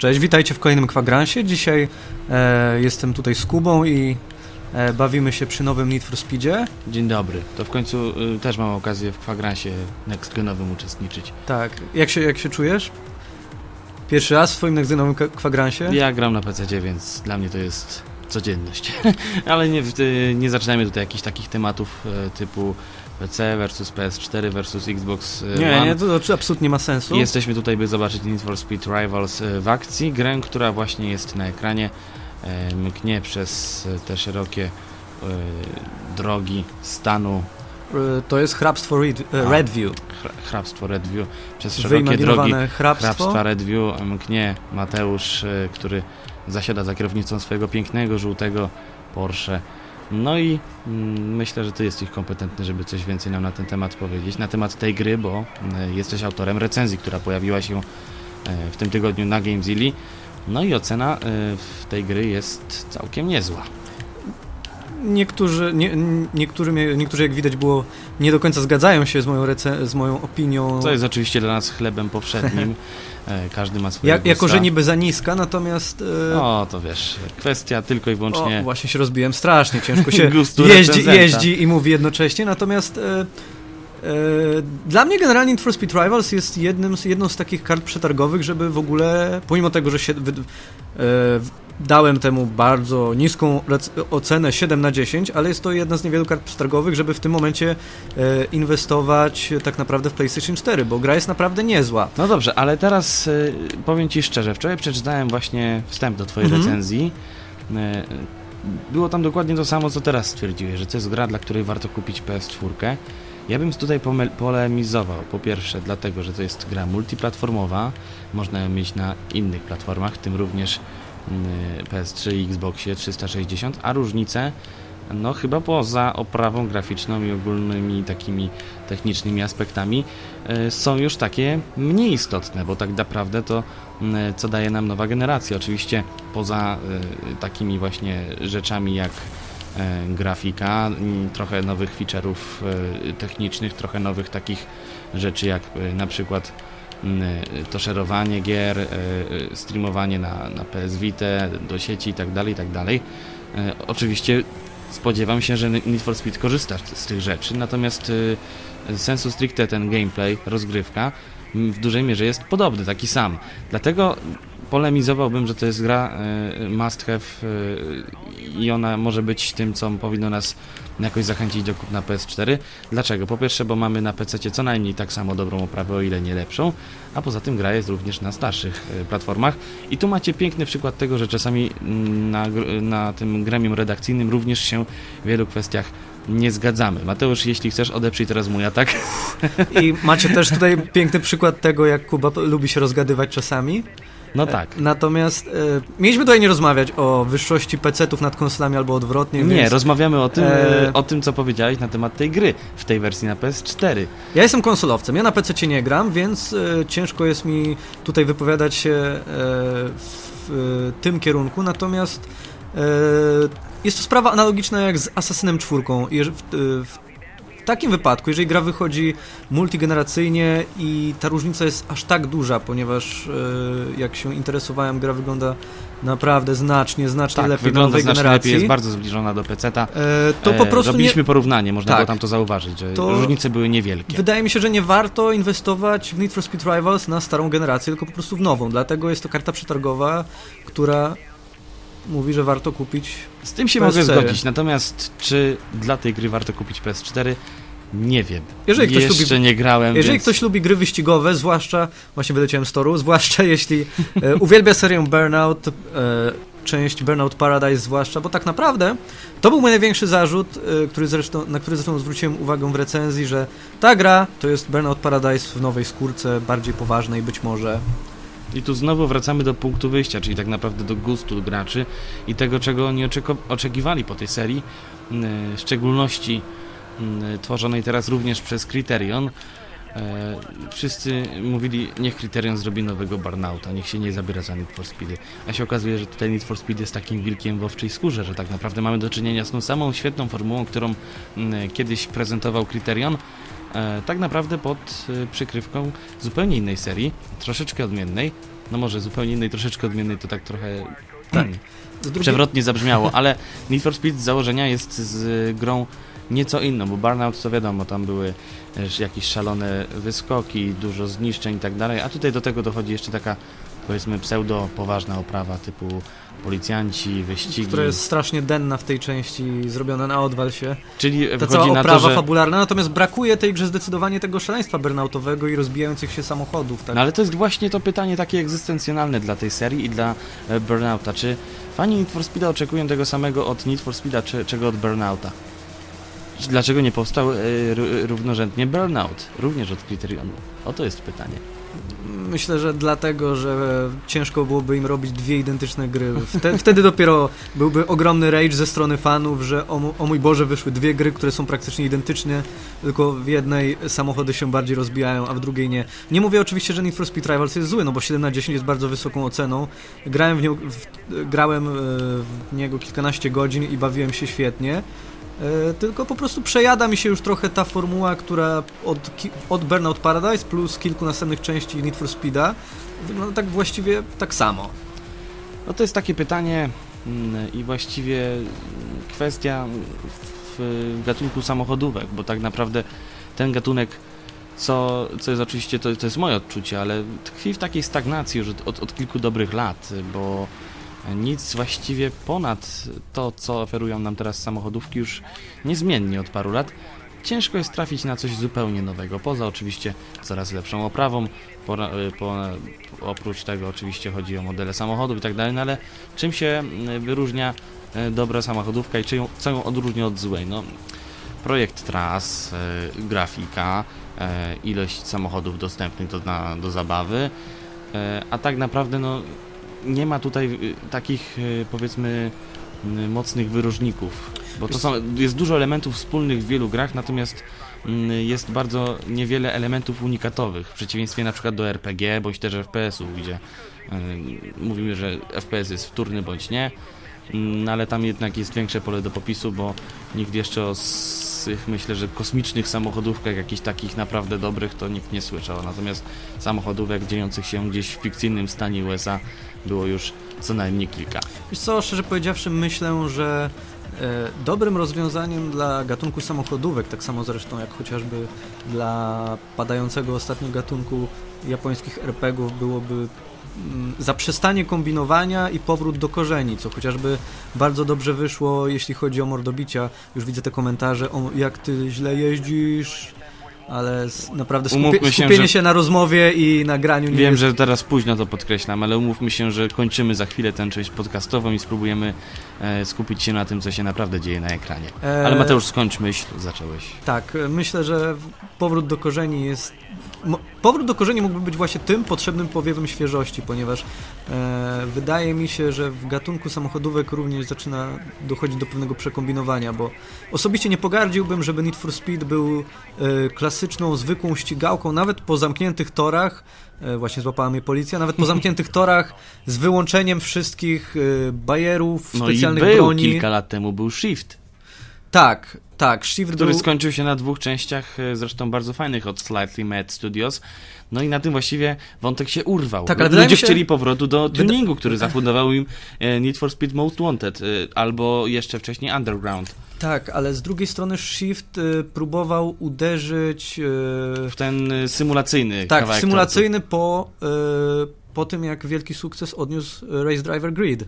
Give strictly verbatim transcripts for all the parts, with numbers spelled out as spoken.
Cześć, witajcie w kolejnym Kwagransie. Dzisiaj e, jestem tutaj z Kubą i e, bawimy się przy nowym Need for Speedzie. Dzień dobry. To w końcu y, też mam okazję w Kwagransie next-genowym uczestniczyć. Tak. Jak się, jak się czujesz? Pierwszy raz w swoim next-genowym Kwagransie? Ja gram na pececie, więc dla mnie to jest codzienność. Ale nie, y, nie zaczynajmy tutaj jakichś takich tematów y, typu P C versus P S cztery versus Xbox One. Nie, nie, to, to absolutnie nie ma sensu. Jesteśmy tutaj, by zobaczyć Need for Speed Rivals w akcji. Grę, która właśnie jest na ekranie, y, mknie przez te szerokie y, drogi stanu. To jest hrabstwo Red, Redview. Hrabstwo Redview. Przez szerokie drogi hrabstwo. hrabstwa Redview mknie Mateusz, który zasiada za kierownicą swojego pięknego, żółtego Porsche. No i mm, myślę, że ty jesteś kompetentny, żeby coś więcej nam na ten temat powiedzieć. Na temat tej gry, bo y, jesteś autorem recenzji, która pojawiła się y, w tym tygodniu na Gamezilli. No i ocena y, w tej gry jest całkiem niezła. Niektórzy, nie, niektórzy, niektórzy, jak widać było, nie do końca zgadzają się z moją, rece- z moją opinią. To jest oczywiście dla nas chlebem powszednim. Każdy ma swoje ja, Jako, że niby za niska, natomiast... Yy... O, to wiesz, kwestia tylko i wyłącznie... O, właśnie się rozbiłem strasznie, ciężko się jeździ, jeździ i mówi jednocześnie, natomiast... Yy... Dla mnie generalnie Need for Speed Rivals jest jednym z, jedną z takich kart przetargowych, żeby w ogóle, pomimo tego, że się, wy, e, dałem temu bardzo niską ocenę siedem na dziesięć, ale jest to jedna z niewielu kart przetargowych, żeby w tym momencie e, inwestować tak naprawdę w PlayStation cztery, bo gra jest naprawdę niezła. No dobrze, ale teraz e, powiem Ci szczerze, wczoraj przeczytałem właśnie wstęp do Twojej mhm. recenzji. E, było tam dokładnie to samo, co teraz stwierdziłeś, że to jest gra, dla której warto kupić P S cztery. Ja bym tutaj polemizował, po pierwsze dlatego, że to jest gra multiplatformowa, można ją mieć na innych platformach, w tym również P S trzy i Xboxie trzysta sześćdziesiąt, a różnice, no chyba poza oprawą graficzną i ogólnymi takimi technicznymi aspektami, y, są już takie mniej istotne, bo tak naprawdę to y, co daje nam nowa generacja, oczywiście poza y, takimi właśnie rzeczami jak grafika, trochę nowych feature'ów technicznych, trochę nowych takich rzeczy jak na przykład to szerowanie gier, streamowanie na, na P S Vita, do sieci itd., itd. Oczywiście spodziewam się, że Need for Speed korzysta z tych rzeczy, natomiast sensu stricte ten gameplay, rozgrywka w dużej mierze jest podobny, taki sam. Dlatego polemizowałbym, że to jest gra y, must have y, i ona może być tym, co powinno nas jakoś zachęcić do kupna P S cztery. Dlaczego? Po pierwsze, bo mamy na pececie co najmniej tak samo dobrą oprawę, o ile nie lepszą, a poza tym gra jest również na starszych y, platformach i tu macie piękny przykład tego, że czasami na, na tym gremium redakcyjnym również się w wielu kwestiach nie zgadzamy. Mateusz, jeśli chcesz, odeprzyj teraz mój atak. I macie też tutaj piękny przykład tego, jak Kuba lubi się rozgadywać czasami. No tak. Natomiast e, mieliśmy tutaj nie rozmawiać o wyższości pecetów nad konsolami albo odwrotnie. Nie, więc, rozmawiamy o tym, e... o tym, co powiedziałeś na temat tej gry w tej wersji na P S cztery. Ja jestem konsolowcem, ja na pececie nie gram, więc e, ciężko jest mi tutaj wypowiadać się e, w e, tym kierunku, natomiast e, jest to sprawa analogiczna jak z Assassinem czwórką. W, w, W takim wypadku, jeżeli gra wychodzi multigeneracyjnie i ta różnica jest aż tak duża, ponieważ e, jak się interesowałem, gra wygląda naprawdę znacznie, znacznie tak, lepiej do nowej znacznie generacji. Lepiej, jest bardzo zbliżona do peceta. E, to po prostu robiliśmy nie... porównanie, można tak, było tam to zauważyć, że to różnice były niewielkie. Wydaje mi się, że nie warto inwestować w Need for Speed Rivals na starą generację, tylko po prostu w nową. Dlatego jest to karta przetargowa, która mówi, że warto kupić Z tym się P S cztery. Mogę zgodzić, natomiast czy dla tej gry warto kupić P S cztery? Nie wiem. Jeżeli ktoś Jeszcze lubi, nie grałem, Jeżeli więc... ktoś lubi gry wyścigowe, zwłaszcza, właśnie wyleciałem z toru, zwłaszcza jeśli e, uwielbia serię Burnout, e, część Burnout Paradise zwłaszcza, bo tak naprawdę to był mój największy zarzut, e, który zresztą, na który zresztą zwróciłem uwagę w recenzji, że ta gra to jest Burnout Paradise w nowej skórce, bardziej poważnej być może. I tu znowu wracamy do punktu wyjścia, czyli tak naprawdę do gustu graczy i tego, czego oni oczekiwali po tej serii, w szczególności tworzonej teraz również przez Criterion. Wszyscy mówili, niech Criterion zrobi nowego Burnouta, niech się nie zabiera za Need for Speedy. A się okazuje, że tutaj Need for Speed jest takim wilkiem w owczej skórze, że tak naprawdę mamy do czynienia z tą samą świetną formułą, którą kiedyś prezentował Criterion, e, tak naprawdę pod e, przykrywką zupełnie innej serii, troszeczkę odmiennej, no może zupełnie innej, troszeczkę odmiennej to tak trochę tak. hmm, przewrotnie zabrzmiało, ale Need for Speed z założenia jest z grą nieco inną, bo Burnout to wiadomo, tam były jakieś szalone wyskoki, dużo zniszczeń i tak dalej, a tutaj do tego dochodzi jeszcze taka, powiedzmy, pseudo-poważna oprawa typu policjanci, wyścigi. Która jest strasznie denna w tej części, zrobiona na odwal się. Czyli ta wychodzi cała na oprawa to, że... fabularna, natomiast brakuje tej grze zdecydowanie tego szaleństwa burnoutowego i rozbijających się samochodów. Tak? No ale to jest właśnie to pytanie takie egzystencjonalne dla tej serii i dla e, Burnouta. Czy fani Need for Speeda oczekują tego samego od Need for Speeda, czy czego od Burnouta? Dlaczego nie powstał e, równorzędnie Burnout? Również od Criterionu. Oto jest pytanie. Myślę, że dlatego, że ciężko byłoby im robić dwie identyczne gry. Wtedy, wtedy dopiero byłby ogromny rage ze strony fanów, że o, o mój Boże, wyszły dwie gry, które są praktycznie identyczne, tylko w jednej samochody się bardziej rozbijają, a w drugiej nie. Nie mówię oczywiście, że Need for Speed Rivals jest zły, no bo siedem na dziesięć jest bardzo wysoką oceną. Grałem w, nią, w, grałem w niego kilkanaście godzin i bawiłem się świetnie. E, tylko po prostu przejada mi się już trochę ta formuła, która od, od Burnout Paradise plus kilku następnych części Need for Speeda wygląda tak właściwie tak samo. No to jest takie pytanie i właściwie kwestia w gatunku samochodówek, bo tak naprawdę ten gatunek, co, co jest oczywiście, to, to jest moje odczucie, ale tkwi w takiej stagnacji już od, od kilku dobrych lat, bo nic właściwie ponad to, co oferują nam teraz samochodówki, już niezmiennie od paru lat. Ciężko jest trafić na coś zupełnie nowego, poza oczywiście coraz lepszą oprawą, po, po, oprócz tego oczywiście chodzi o modele samochodów i tak dalej, no ale czym się wyróżnia dobra samochodówka i czy ją, co ją odróżnia od złej? No, projekt tras, e, grafika, e, ilość samochodów dostępnych do, na, do zabawy, e, a tak naprawdę no nie ma tutaj takich, powiedzmy, mocnych wyróżników, bo to są, jest dużo elementów wspólnych w wielu grach, natomiast jest bardzo niewiele elementów unikatowych, w przeciwieństwie na przykład do er pe gie, bądź też ef pe esów, gdzie mówimy, że ef pe es jest wtórny bądź nie, no ale tam jednak jest większe pole do popisu, bo nikt jeszcze o tych, myślę, że kosmicznych samochodówkach, jakichś takich naprawdę dobrych, to nikt nie słyszał, natomiast samochodówek dziejących się gdzieś w fikcyjnym stanie u es a było już co najmniej kilka. Wiesz co, szczerze powiedziawszy, myślę, że e, dobrym rozwiązaniem dla gatunku samochodówek, tak samo zresztą jak chociażby dla padającego ostatnio gatunku japońskich er pe gów byłoby mm, zaprzestanie kombinowania i powrót do korzeni, co chociażby bardzo dobrze wyszło, jeśli chodzi o mordobicia. Już widzę te komentarze, o jak ty źle jeździsz, ale naprawdę skupie, się, skupienie że... się na rozmowie i na graniu nie Wiem, jest... że teraz późno to podkreślam, ale umówmy się, że kończymy za chwilę tę część podcastową i spróbujemy e, skupić się na tym, co się naprawdę dzieje na ekranie. E... Ale Mateusz, skończ myśl, zacząłeś. Tak, myślę, że powrót do korzeni jest... Powrót do korzeni mógłby być właśnie tym potrzebnym powiewem świeżości, ponieważ e, wydaje mi się, że w gatunku samochodówek również zaczyna dochodzić do pewnego przekombinowania, bo osobiście nie pogardziłbym, żeby Need for Speed był e, klasyczną, zwykłą ścigałką, nawet po zamkniętych torach, e, właśnie złapała mnie policja, nawet po zamkniętych torach z wyłączeniem wszystkich e, bajerów, no specjalnych i był, broni. kilka lat temu był Shift. Tak, tak, Shift który był... skończył się na dwóch częściach, zresztą bardzo fajnych od Slightly Mad Studios. No i na tym właściwie wątek się urwał. Tak, ale ludzie się... chcieli powrotu do tuningu, który zafundował im Need for Speed Most Wanted, albo jeszcze wcześniej Underground. Tak, ale z drugiej strony Shift y, próbował uderzyć... Y, w ten symulacyjny tak, kawałek symulacyjny po, y, po tym, jak wielki sukces odniósł Race Driver Grid.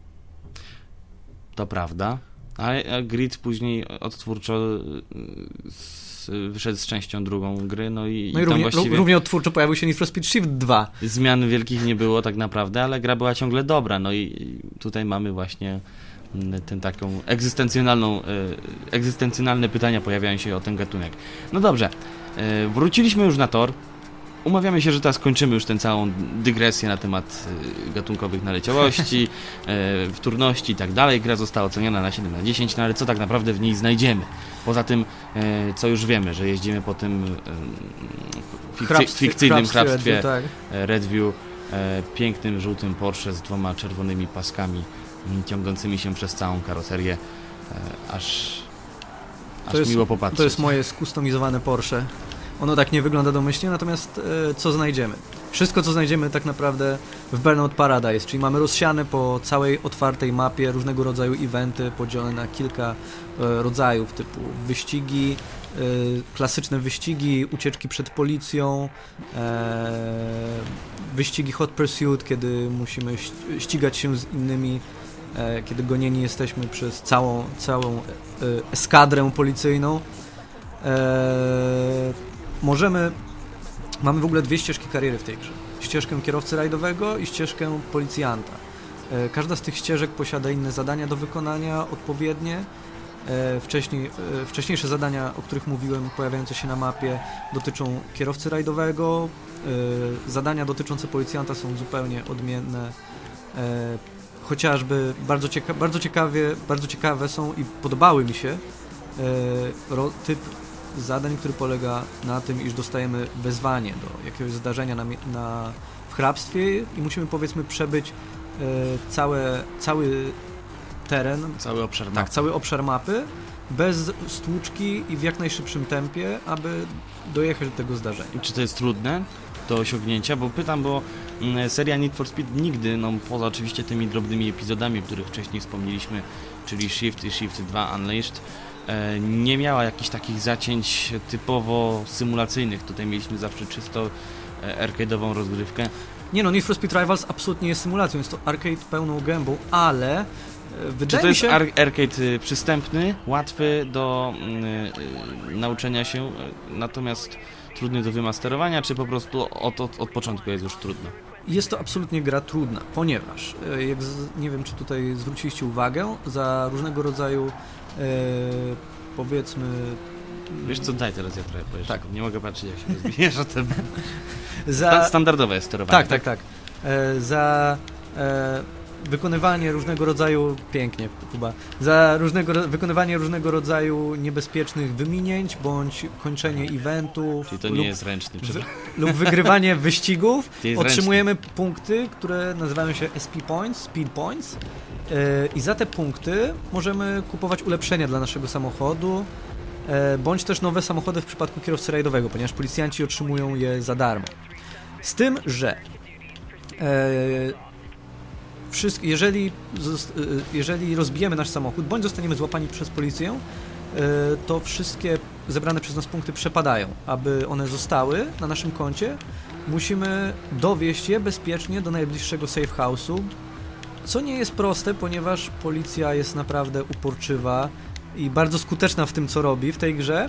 To prawda. A Grid później odtwórczo z, wyszedł z częścią drugą gry, no i, no i, i równie, właściwie równie odtwórczo pojawił się Need for Speed Shift dwa. Zmian wielkich nie było tak naprawdę, ale gra była ciągle dobra, no i tutaj mamy właśnie tę taką egzystencjonalną, egzystencjonalne pytania pojawiają się o ten gatunek. No dobrze, wróciliśmy już na tor. Umawiamy się, że teraz kończymy już tę całą dygresję na temat y, gatunkowych naleciałości, y, wtórności i tak dalej. Gra została oceniona na siedem na dziesięć, no ale co tak naprawdę w niej znajdziemy? Poza tym, y, co już wiemy, że jeździmy po tym y, fikcy, hrabstwie, fikcyjnym hrabstwie, hrabstwie Redview, tak. Redview, y, pięknym żółtym Porsche z dwoma czerwonymi paskami y, ciągnącymi się przez całą karoserię, y, aż aż jest, miło popatrzeć. To jest moje skustomizowane Porsche. Ono tak nie wygląda domyślnie, natomiast e, co znajdziemy? Wszystko, co znajdziemy tak naprawdę w Burnout Paradise, czyli mamy rozsiane po całej otwartej mapie różnego rodzaju eventy podzielone na kilka e, rodzajów, typu wyścigi, e, klasyczne wyścigi, ucieczki przed policją, e, wyścigi Hot Pursuit, kiedy musimy ścigać się z innymi, e, kiedy gonieni jesteśmy przez całą, całą e, eskadrę policyjną. E, możemy Mamy w ogóle dwie ścieżki kariery w tej grze. Ścieżkę kierowcy rajdowego i ścieżkę policjanta. Każda z tych ścieżek posiada inne zadania do wykonania, odpowiednie. Wcześniej, wcześniejsze zadania, o których mówiłem, pojawiające się na mapie, dotyczą kierowcy rajdowego. Zadania dotyczące policjanta są zupełnie odmienne. Chociażby bardzo, cieka bardzo, ciekawie, bardzo ciekawe są i podobały mi się typ zadań, który polega na tym, iż dostajemy wezwanie do jakiegoś zdarzenia na, na, w hrabstwie i musimy, powiedzmy, przebyć e, całe, cały teren, cały obszar mapy. Tak, cały obszar mapy bez stłuczki i w jak najszybszym tempie, aby dojechać do tego zdarzenia. I czy to jest trudne do osiągnięcia? Bo pytam, bo mm, seria Need for Speed nigdy, no poza oczywiście tymi drobnymi epizodami, o których wcześniej wspomnieliśmy, czyli Shift i Shift dwa Unleashed, nie miała jakichś takich zacięć typowo symulacyjnych. Tutaj mieliśmy zawsze czysto arcade'ową rozgrywkę. Nie no, Need for Speed Rivals absolutnie jest symulacją, jest to arcade pełną gębą, ale wydaje Czy to mi się... jest ar arcade przystępny, łatwy do y, nauczenia się, natomiast trudny do wymasterowania, czy po prostu od, od, od początku jest już trudno? Jest to absolutnie gra trudna, ponieważ, jak z, nie wiem, czy tutaj zwróciliście uwagę, za różnego rodzaju e, powiedzmy... Wiesz co, daj teraz ja trochę powiesz. Tak. Nie mogę patrzeć, jak się rozwijasz, a ten... za... Standardowe jest sterowanie. Tak, tak, tak. tak. E, za e, wykonywanie różnego rodzaju... Pięknie, Kuba. Za różnego, wykonywanie różnego rodzaju niebezpiecznych wyminięć, bądź kończenie eventów... Czyli to nie lub, jest ręczny. w, lub wygrywanie wyścigów. Otrzymujemy ręczny. punkty, które nazywają się S P Points, Speed Points. E, I za te punkty możemy kupować ulepszenia dla naszego samochodu, e, bądź też nowe samochody w przypadku kierowcy rajdowego, ponieważ policjanci otrzymują je za darmo. Z tym, że e, wszystko, jeżeli, jeżeli rozbijemy nasz samochód, bądź zostaniemy złapani przez policję, to wszystkie zebrane przez nas punkty przepadają. Aby one zostały na naszym koncie, musimy dowieźć je bezpiecznie do najbliższego safe house'u, co nie jest proste, ponieważ policja jest naprawdę uporczywa i bardzo skuteczna w tym, co robi w tej grze,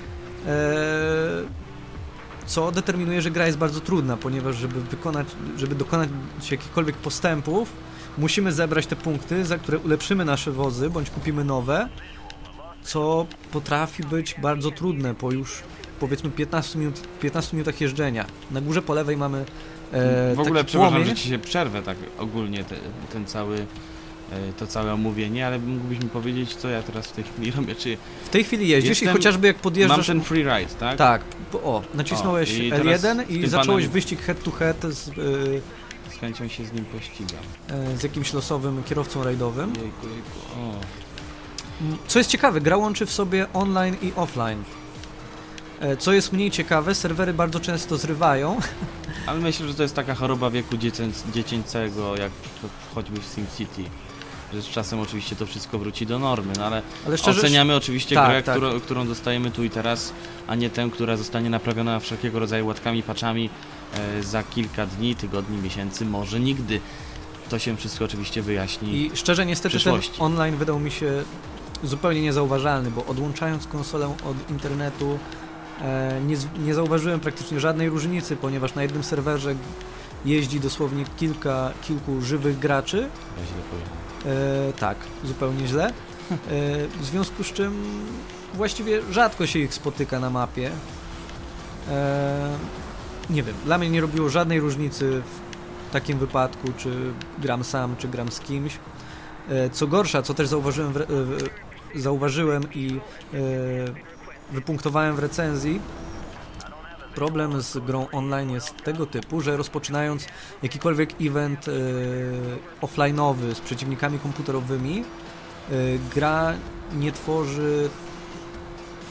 co determinuje, że gra jest bardzo trudna, ponieważ żeby wykonać, żeby dokonać jakichkolwiek postępów, musimy zebrać te punkty, za które ulepszymy nasze wozy, bądź kupimy nowe, co potrafi być bardzo trudne po już, powiedzmy, piętnastu minut, piętnastu minutach jeżdżenia. Na górze po lewej mamy e, W ogóle taki przepraszam, płomień. że ci się przerwę tak ogólnie te, ten cały, e, to całe omówienie, ale mógłbyś mi powiedzieć, co ja teraz w tej chwili robię, czy... W tej chwili jeździsz Jestem, i chociażby jak podjeżdżasz... Mam ten free ride, tak? Tak, o, nacisnąłeś o, i L jeden i zacząłeś panem... wyścig head to head z, y, z chęcią się z nim pościgam. y, z jakimś losowym kierowcą rajdowym. Jejku, jejku, o. Co jest ciekawe, gra łączy w sobie online i offline. Co jest mniej ciekawe, serwery bardzo często zrywają. Ale myślę, że to jest taka choroba wieku dziecię dziecięcego, jak choćby w SimCity. Że z czasem oczywiście to wszystko wróci do normy, no ale, ale szczerze, oceniamy oczywiście tak, grę, tak. Którą, którą dostajemy tu i teraz, a nie tę, która zostanie naprawiona wszelkiego rodzaju łatkami, patchami e, za kilka dni, tygodni, miesięcy, może nigdy. To się wszystko oczywiście wyjaśni. I szczerze, niestety ten online wydał mi się zupełnie niezauważalny, bo odłączając konsolę od internetu e, nie, nie zauważyłem praktycznie żadnej różnicy, ponieważ na jednym serwerze jeździ dosłownie kilka, kilku żywych graczy. Ja źle powiem. E, tak, zupełnie źle. E, w związku z czym właściwie rzadko się ich spotyka na mapie. E, nie wiem, dla mnie nie robiło żadnej różnicy w takim wypadku, czy gram sam, czy gram z kimś. E, co gorsza, co też zauważyłem, w, w, zauważyłem i e, wypunktowałem w recenzji, problem z grą online jest tego typu, że rozpoczynając jakikolwiek event e, offline'owy z przeciwnikami komputerowymi, e, gra nie tworzy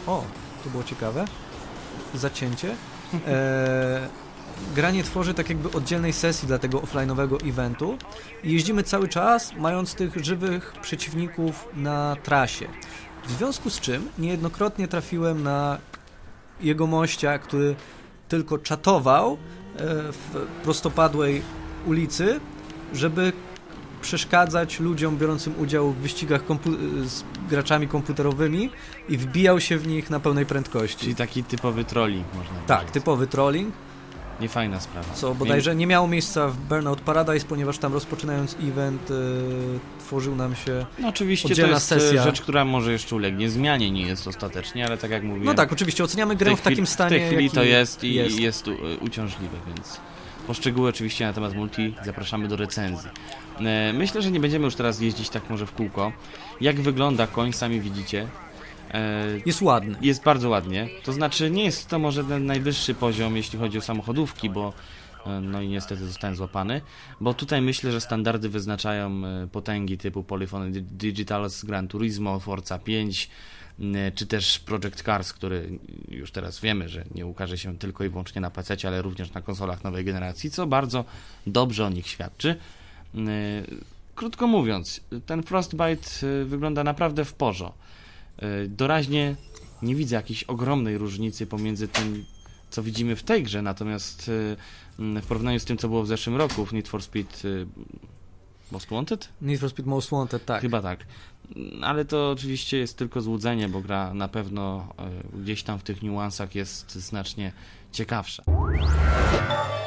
O, to było ciekawe. Zacięcie. E, gra nie tworzy tak jakby oddzielnej sesji dla tego offline'owego eventu i jeździmy cały czas, mając tych żywych przeciwników na trasie. W związku z czym niejednokrotnie trafiłem na jegomościa, który tylko czatował w prostopadłej ulicy, żeby przeszkadzać ludziom biorącym udział w wyścigach kompu- z graczami komputerowymi i wbijał się w nich na pełnej prędkości. Czyli taki typowy trolling, można Tak, powiedzieć. typowy trolling. Niefajna sprawa. Co bodajże nie miało miejsca w Burnout Paradise, ponieważ tam rozpoczynając event yy, tworzył nam się No oczywiście oddzielna to jest sesja. rzecz, która może jeszcze ulegnie zmianie, nie jest ostatecznie, ale tak jak mówiłem... No tak, oczywiście oceniamy grę w, w takim stanie, W tej chwili to jest i jest, jest u, uciążliwe, więc poszczegóły oczywiście na temat multi zapraszamy do recenzji. E, myślę, że nie będziemy już teraz jeździć tak może w kółko. Jak wygląda koń, sami widzicie. E, jest ładny. Jest bardzo ładnie. To znaczy nie jest to może ten najwyższy poziom, jeśli chodzi o samochodówki, bo no i niestety zostałem złapany, bo tutaj myślę, że standardy wyznaczają potęgi typu Polyphony Digital, Gran Turismo, Forza pięć, czy też Project Cars, który już teraz wiemy, że nie ukaże się tylko i wyłącznie na pececie, ale również na konsolach nowej generacji, co bardzo dobrze o nich świadczy. Krótko mówiąc, ten Frostbite wygląda naprawdę w porządku. Doraźnie nie widzę jakiejś ogromnej różnicy pomiędzy tym, co widzimy w tej grze, natomiast w porównaniu z tym, co było w zeszłym roku w Need for Speed Most Wanted? Need for Speed Most Wanted, tak. Chyba tak. Ale to oczywiście jest tylko złudzenie, bo gra na pewno gdzieś tam w tych niuansach jest znacznie ciekawsza.